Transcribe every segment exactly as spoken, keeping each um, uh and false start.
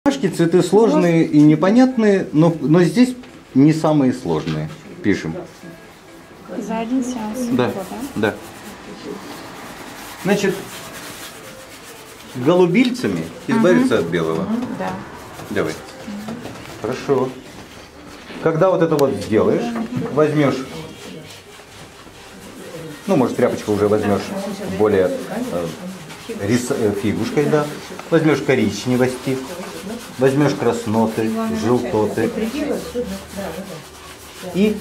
Цветы сложные и непонятные, но, но здесь не самые сложные. Пишем. За один сеанс. Да, да. Значит, голубильцами избавиться угу. от белого. Да. Давай. Угу. Хорошо. Когда вот это вот сделаешь, возьмешь, ну, может, тряпочку уже возьмешь более э, рис, э, фигушкой, да. Возьмешь коричневости, возьмешь красноты, желтоты. И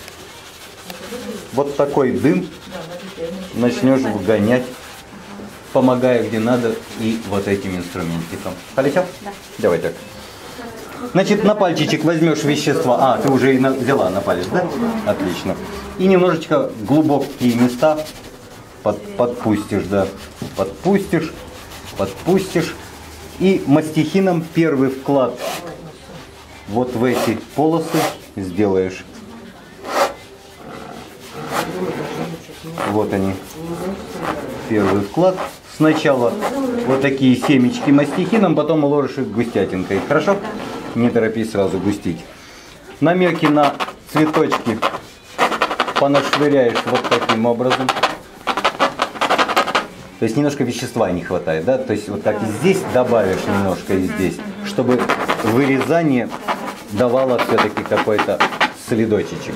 вот такой дым начнешь вгонять, помогая где надо и вот этим инструментиком. Полетел? Да. Давай так. Значит, на пальчичек возьмешь вещества. А, ты уже и на, взяла на палец, да? Отлично. И немножечко глубокие места под, подпустишь, да. Подпустишь, подпустишь. И мастихином первый вклад вот в эти полосы сделаешь. Вот они. Первый вклад. Сначала вот такие семечки мастихином, потом уложишь их густятинкой. Хорошо? Не торопись сразу густить. Намеки на цветочки понашвыряешь вот таким образом. То есть немножко вещества не хватает, да? То есть вот так и здесь добавишь немножко и здесь, чтобы вырезание давало все-таки какой-то следочек.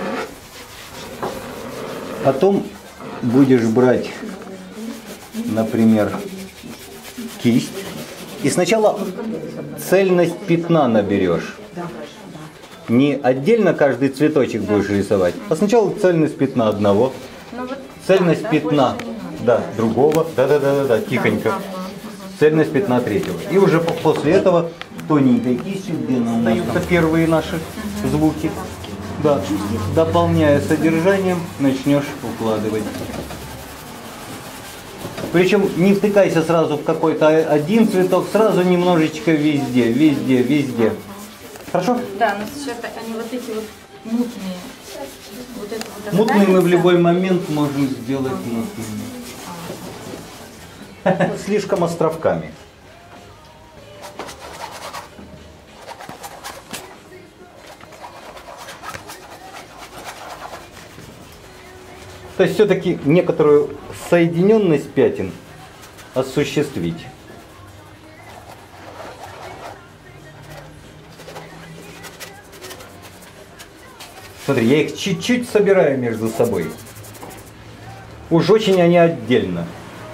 Потом будешь брать, например, кисть. И сначала цельность пятна наберешь. Не отдельно каждый цветочек будешь рисовать, а сначала цельность пятна одного, цельность пятна да, другого, да-да-да-да, тихонько, цельность пятна третьего. И уже после этого тоненькой кистью, где нам остаются первые наши звуки, да, дополняя содержанием, начнешь укладывать. Причем не втыкайся сразу в какой-то один цветок, сразу немножечко везде, везде, везде. Хорошо? Да, но сейчас они вот эти вот мутные. Вот это вот мутные мы в любой момент можем сделать мутными. Слишком островками. То есть все-таки некоторую соединенность пятен осуществить. Смотри, я их чуть-чуть собираю между собой. Уж очень они отдельно.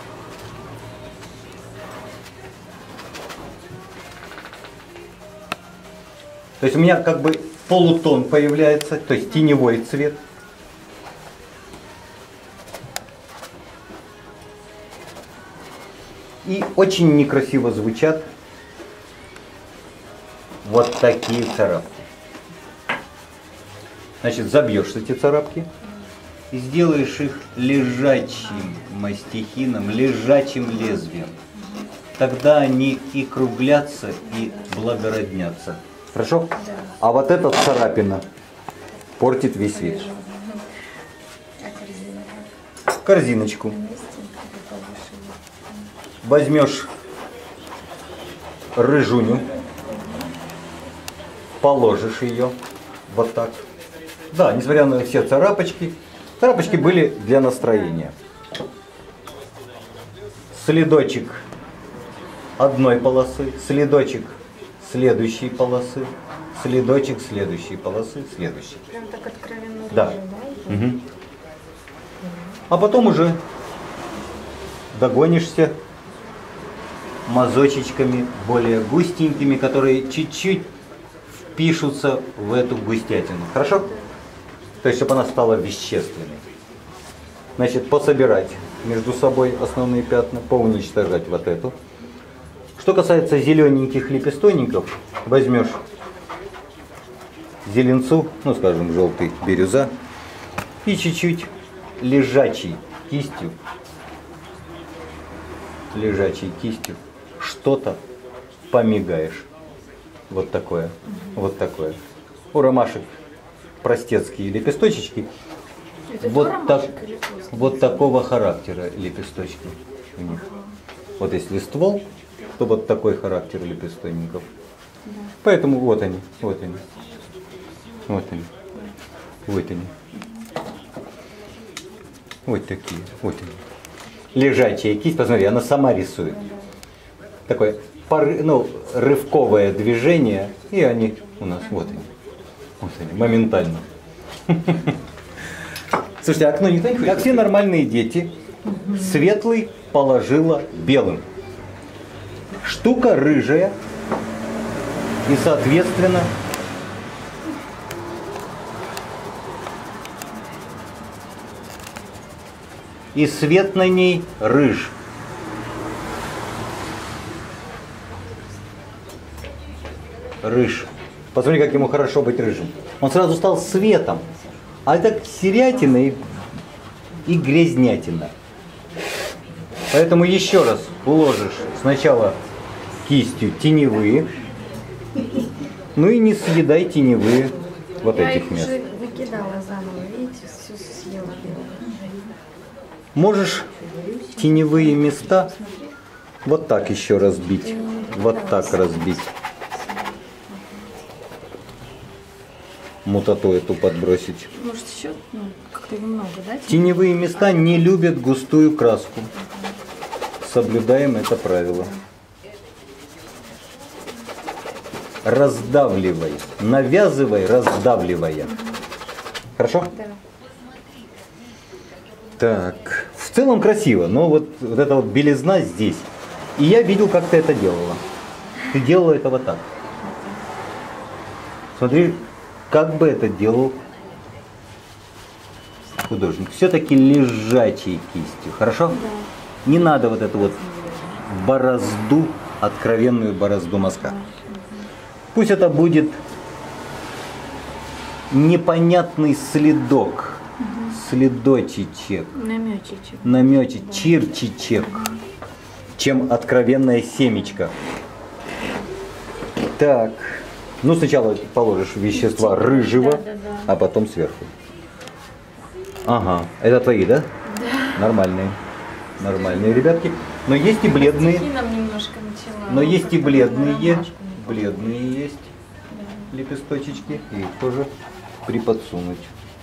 То есть у меня как бы полутон появляется, то есть теневой цвет. И очень некрасиво звучат вот такие царапки. Значит, забьешь эти царапки и сделаешь их лежачим мастихином, лежачим лезвием. Тогда они и круглятся, и благороднятся. Хорошо? А вот эта царапина портит весь вид. Корзиночку. Возьмешь рыжуню, положишь ее вот так. Да, несмотря на все царапочки, царапочки были для настроения. Следочек одной полосы, следочек следующей полосы, следочек следующей полосы, следующей. Прям так откровенно. Да. Да? Угу. А потом уже догонишься мазочечками более густенькими, которые чуть-чуть впишутся в эту густятину. Хорошо? То есть, чтобы она стала вещественной. Значит, пособирать между собой основные пятна, поуничтожать вот эту. Что касается зелененьких лепестойников, возьмешь зеленцу, ну скажем, желтый бирюза, и чуть-чуть лежачей кистью, лежачей кистью что-то помигаешь. Вот такое, вот такое. У ромашек простецкие лепесточки. Вот, так, вот такого характера лепесточки у них. Вот если ствол, то вот такой характер лепестойников. Поэтому вот они, вот они, вот они, вот они. Вот такие, вот они. Лежачая кисть, посмотри, она сама рисует. Такое поры, ну, рывковое движение, и они у нас, вот они, вот они, моментально. Слушайте, окно никто не хочет? Как все нормальные дети, светлый положила белым. Штука рыжая, и соответственно и свет на ней рыж. Рыж. Посмотри, как ему хорошо быть рыжим. Он сразу стал светом. А это серятина и, и грязнятина. Поэтому еще раз уложишь сначала кистью теневые. Ну и не съедай теневые вот Я этих их мест. уже выкидала заново, видите, все съела. Можешь теневые места вот так еще разбить. Вот так разбить. Мутату эту подбросить. Может еще, ну, как-то немного, да? Теневые места не любят густую краску. Соблюдаем это правило. Раздавливай. Навязывай, раздавливая. Хорошо? Да. Так. В целом красиво, но вот, вот эта вот белизна здесь. И я видел, как ты это делала. Ты делала это вот так. Смотри, как бы это делал художник. Все-таки лежачей кистью. Хорошо? Да. Не надо вот эту вот борозду, откровенную борозду мазка. Пусть это будет непонятный следок, угу. Следочечек, Наметчичек. наметчик, да. Чирчичек, чем откровенная семечко. Так, ну сначала положишь вещества рыжего, да, да, да. А потом сверху. Ага, это твои, да? Да. Нормальные, нормальные ребятки. Но есть и бледные. Немножко начала. Но есть и бледные. Бледные есть, да. Лепесточечки, и их тоже приподсунуть.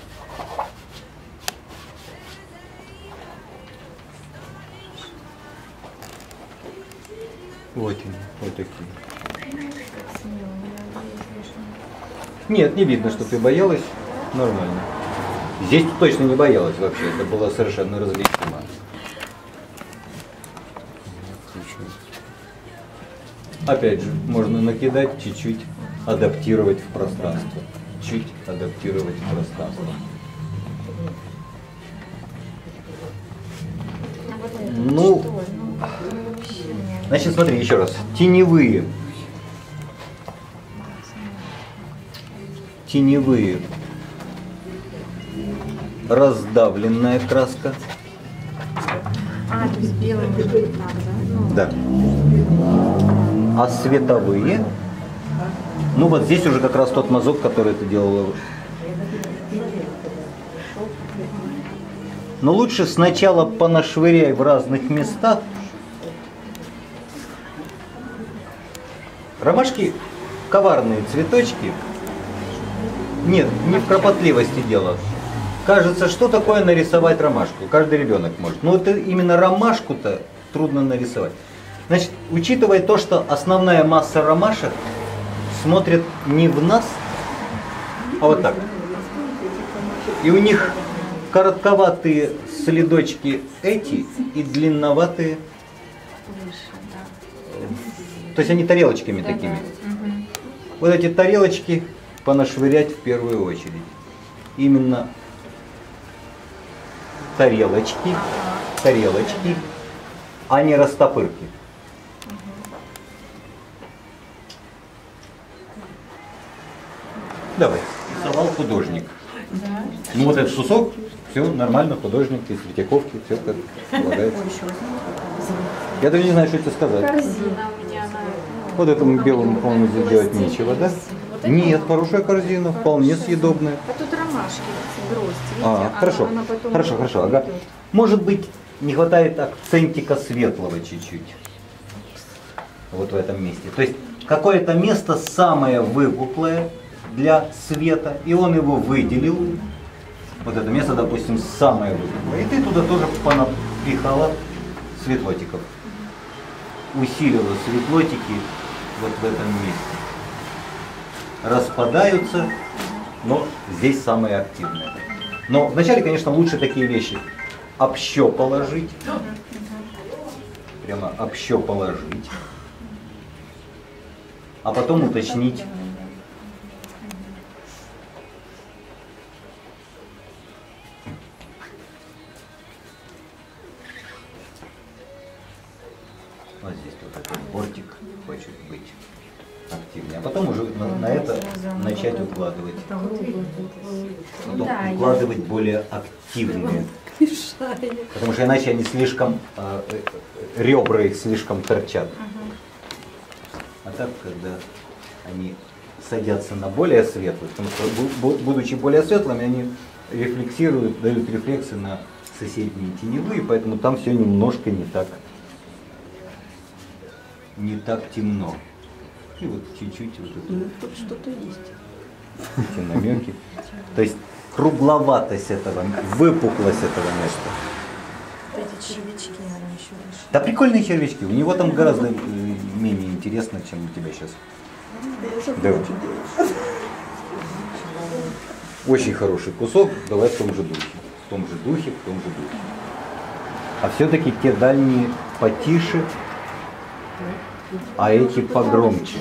Вот они, вот такие. Нет, не видно, что ты боялась. Нормально. Здесь ты точно не боялась вообще, это было совершенно различимо. Опять же, можно накидать чуть-чуть, адаптировать в пространство. Чуть адаптировать в пространство. Ну, значит, смотри еще раз. Теневые. Теневые. Раздавленная краска. А, то есть белый может быть так, да? Да. А световые, ну вот здесь уже как раз тот мазок, который ты делала. Но лучше сначала понашвыряй в разных местах. Ромашки коварные цветочки. Нет, не в кропотливости дело. Кажется, что такое нарисовать ромашку? Каждый ребенок может. Но это именно ромашку-то трудно нарисовать. Значит, учитывая то, что основная масса ромашек смотрит не в нас, а вот так. И у них коротковатые следочки эти и длинноватые. То есть они тарелочками такими. Вот эти тарелочки понашвырять в первую очередь. Именно тарелочки, тарелочки, а не растопырки. Давай. Рисовал художник. Да. Ну вот этот кусок, все нормально, художник, из Третьяковки, все как полагается. Я даже не знаю, что это сказать. Корзина у меня. Вот этому белому, по-моему, сделать нечего, да? Вот нет, хорошая корзина, хорошая. Вполне съедобная. А тут ромашки, гроздь, видите? А, она, хорошо, она потом хорошо, хорошо. Ага. Может быть, не хватает акцентика светлого чуть-чуть. Вот в этом месте. То есть какое-то место самое выпуклое для света, и он его выделил. Вот это место, допустим, самое выпуклое. И ты туда тоже понапихала светлотиков. Усилила светлотики вот в этом месте. Распадаются, но здесь самые активные. Но вначале, конечно, лучше такие вещи общо положить. Прямо общо положить. А потом уточнить. Вот здесь вот этот бортик хочет быть активнее. А потом уже на, на это начать укладывать. Потом укладывать более активные. Потому что иначе они слишком, э, ребра их слишком торчат. А так, когда они садятся на более светлые, потому что, будучи более светлыми, они рефлексируют, дают рефлексы на соседние теневые, поэтому там все немножко не так, не так темно. И вот чуть-чуть вот это. Ну, тут что-то есть. Эти намеки. То есть кругловатость этого, выпуклость этого места. Эти червячки, наверное, еще выше. Да прикольные червячки. У него там гораздо э, менее интересно, чем у тебя сейчас. Да. Очень хороший кусок. Давай в том же духе. В том же духе, в том же духе. А все-таки те дальние потише, а эти погромче.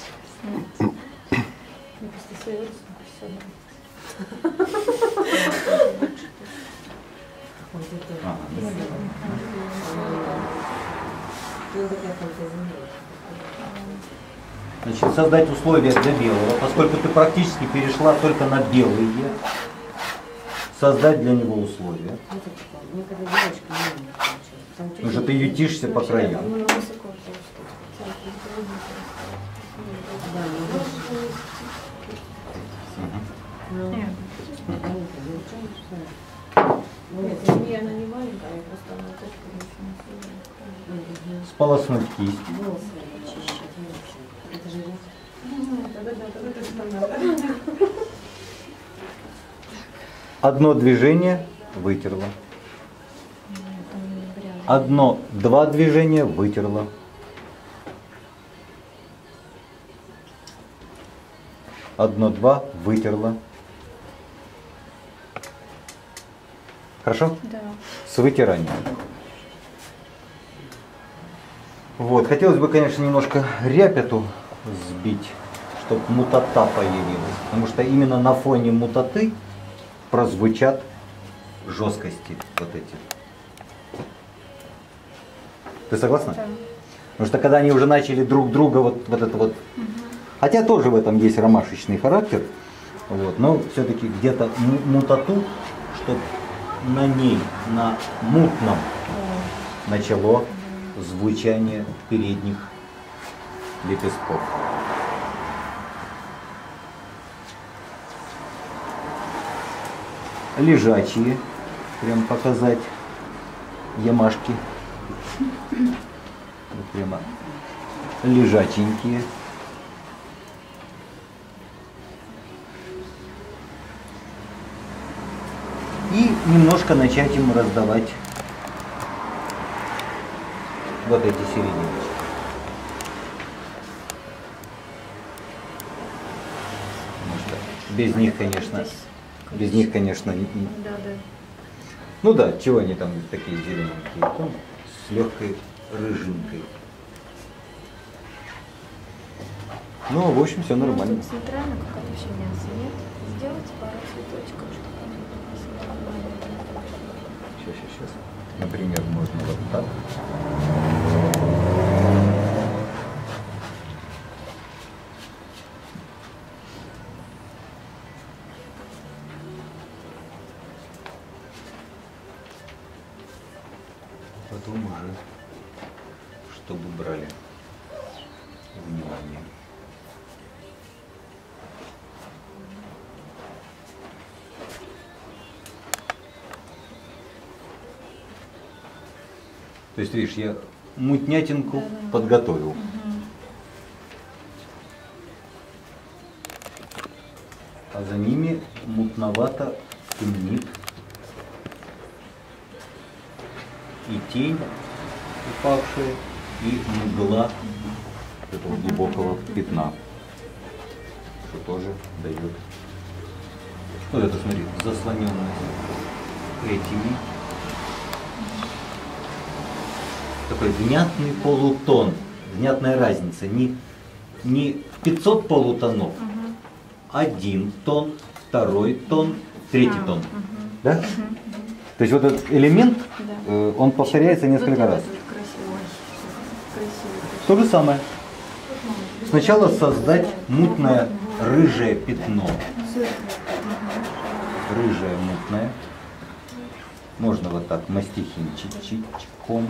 Ага. Значит, создать условия для белого, поскольку ты практически перешла только на белые, создать для него условия. Потому что ты ютишься по краям. Сполоснуть кисть. Одно движение вытерла. Одно, два движения вытерла. Одно, два вытерла. Хорошо? Да. С вытиранием. Вот, хотелось бы, конечно, немножко рябь эту сбить, чтобы мутата появилась. Потому что именно на фоне мутаты прозвучат жесткости вот эти. Ты согласна? Да. Потому что когда они уже начали друг друга вот, вот это вот. Угу. Хотя тоже в этом есть ромашечный характер. Вот, но все-таки где-то мутату, чтобы на ней, на мутном начало звучание передних лепестков. Лежачие, прям показать ямашки. Вот прямо лежаченькие. И немножко начать им раздавать вот эти серединочки. Потому что без них, конечно, без них, конечно, не, не... Да, да. Ну да, чего они там такие зелененькие, там с легкой рыженькой. Ну, в общем, все нормально. Центрально, как это вообще мясо, нет? Сделайте пару цветочков, чтобы они Сейчас, сейчас, сейчас. Например, можно вот так. Потом уже, чтобы брали внимание. То есть, видишь, я мутнятинку Да-да. подготовил. Угу. а за ними мутновато темнит. И тень упавшая, и мгла этого глубокого пятна, что тоже дает. Вот это, смотри, заслоненность этими. Такой внятный полутон, внятная разница. Не, не пятьсот полутонов, один тон, второй тон, третий тон. Да? То есть вот этот элемент, э, он повторяется несколько раз. То же самое. Сначала создать мутное рыжее пятно. Рыжее мутное. Можно вот так мастихинчиком.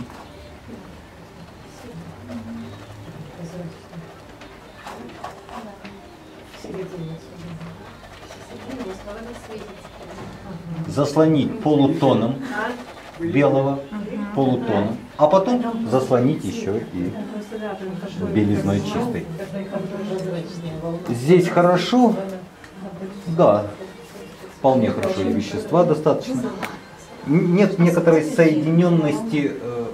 Заслонить полутоном белого, полутоном, а потом заслонить еще и белизной чистой. Здесь хорошо, да, вполне хорошо, и вещества достаточно. Нет некоторой соединенности э,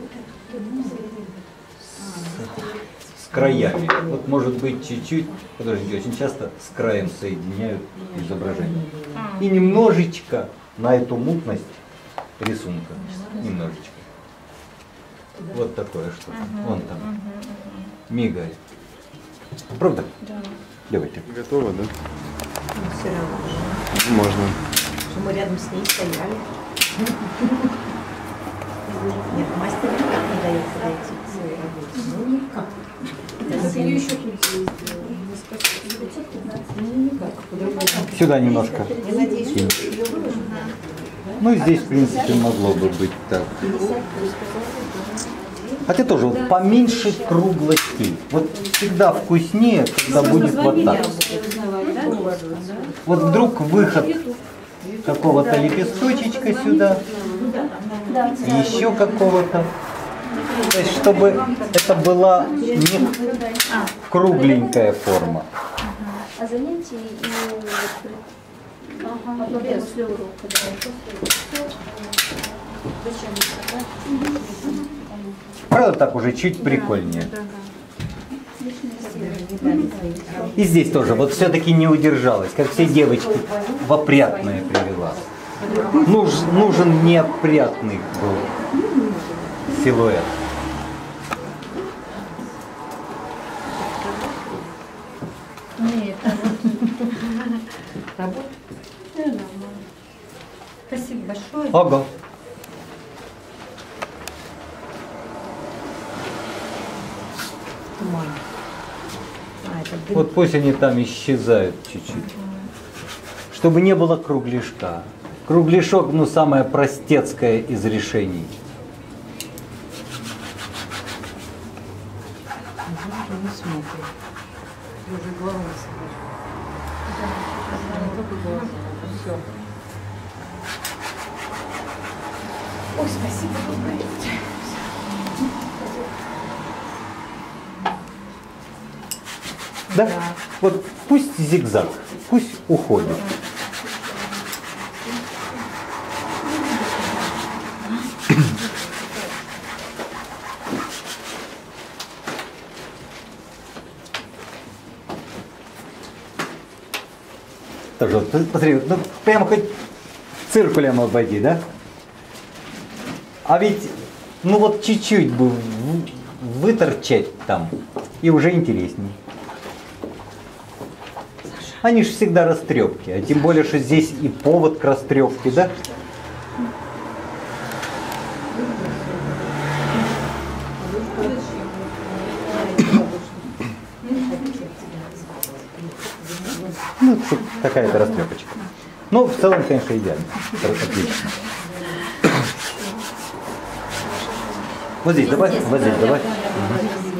с, с краями. Вот может быть чуть-чуть, подождите, очень часто с краем соединяют изображение. И немножечко на эту мутность рисунка. Немножечко. Вот такое что-то. Вон там. Мигает. Правда? Да. Давайте. Готово, да? Ну, все равно. Можно. Что мы рядом с ней стояли. Нет, мастер никак не дает подойти к своей работе. Ну, никак. Это ее еще Ну, никак. По-другому. Сюда немножко. Я надеюсь, что ее выложено. Ну, здесь, в принципе, могло бы быть так. Хотя тоже вот поменьше круглости. Вот всегда вкуснее, когда будет вот так. Вот вдруг выход какого-то лепесточечка сюда, и еще какого-то. То есть, чтобы это была не кругленькая форма. А занятия и ага, после урока, да. Правда, так уже чуть прикольнее. И здесь тоже, вот все-таки не удержалась, как все девочки в опрятное привела. Нуж, нужен неопрятный был силуэт. Нет, работа. Да, нормально. Спасибо большое. Ого. Туман. А, это дым. Вот пусть они там исчезают чуть-чуть. Чтобы не было кругляшка. Кругляшок, ну, самое простецкое из решений. Уже не смотрит. Уже глава Все. Ой, спасибо. Да? Вот пусть зигзаг, пусть уходит. Тоже вот, посмотри, ну, прямо хоть циркулем обойди, да? А ведь, ну вот чуть-чуть бы в- выторчать там, и уже интересней. Они же всегда растрепки, а тем более, что здесь и повод к растрепке, да? Ну, тут какая-то растрепочка. Ну, в целом, конечно, идеально. Отлично. Вот здесь, давай, вот здесь, давай. Мгм.